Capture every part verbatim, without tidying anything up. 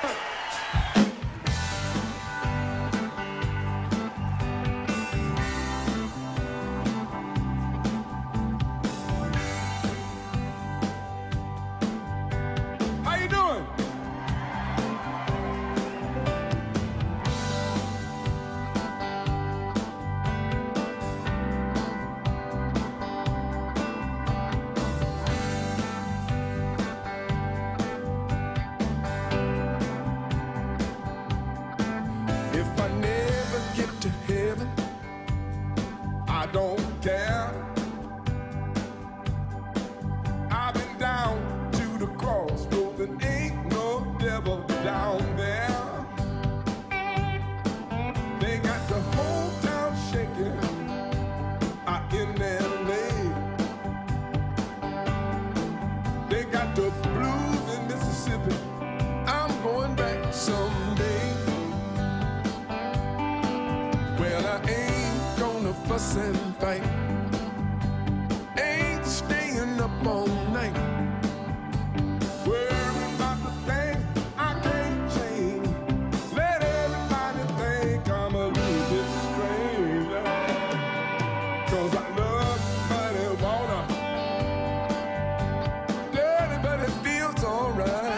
How you doing? If I never get to heaven, I don't care. I've been down to the crossroads and ain't no devil down there. They got the whole town shaking out in L A. They got the blues in Mississippi. I'm going back someday. Well, I ain't gonna fuss and fight. Ain't staying up all night. Worry about the thing I can't change. Let everybody think I'm a little bit strange. 'Cause I love muddy water. Dirty, but it feels alright.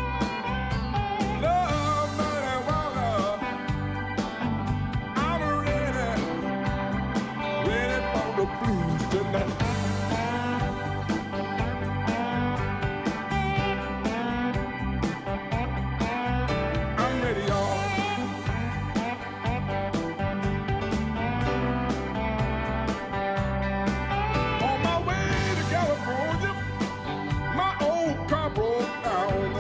Love muddy water. I'm ready, ready for the blues tonight. I'm ready, y'all. On my way to California, my old car broke down.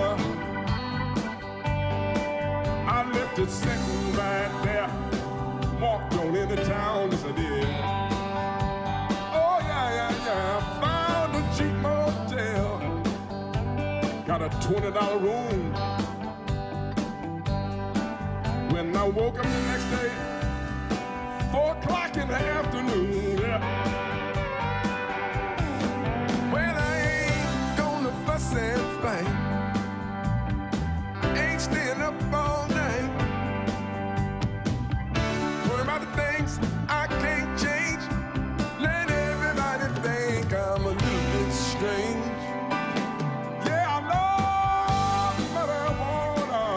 I left it sitting right there, walked on into town as I did. Oh yeah, yeah, yeah. Found a cheap motel, got a twenty dollar room. When I woke up the next day, four o'clock in the afternoon. Yeah. Well, I ain't gonna fuss and fight. Ain't staying up all night. Worry about the things I can't change. Let everybody think I'm a little bit strange. Yeah, I love muddy water.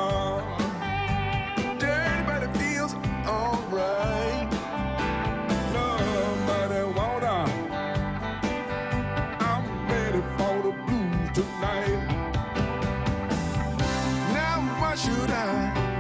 Dirty, but it feels alright. Love muddy water. I'm ready for the blues tonight. Now why should I